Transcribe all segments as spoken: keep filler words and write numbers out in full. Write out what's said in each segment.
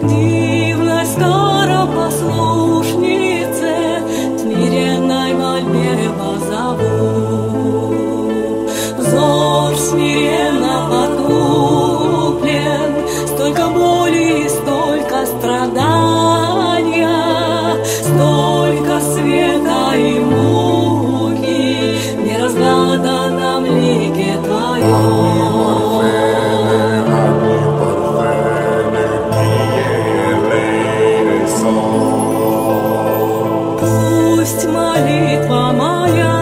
дивной скоропослушнице, смиренной мольбе позову. Взор смиренно потуплен, столько боли и столько страдания, столько света и муки в неразгаданном лике Твоем. Пусть молитва моя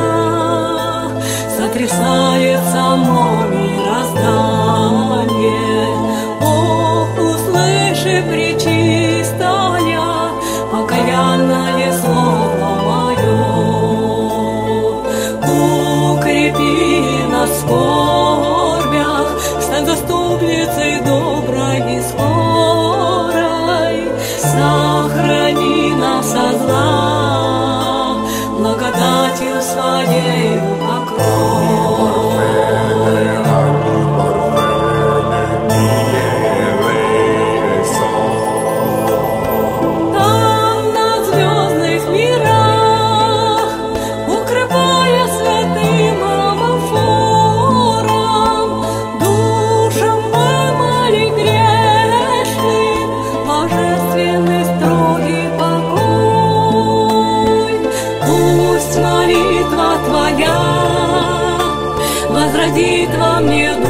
сотрясается само мироздание. Ох, услыши, пречистая, покаянное слово мое. Укрепи нас в скорбях, стань заступницей доброй и скорой. Сохрани нас от зла, благодатью Своею покрой. Там, на звездных мирах, укрепая святым амофором, душам вымоли грешным божественный строгий покой. Пусть молитва Твоя возродит во мне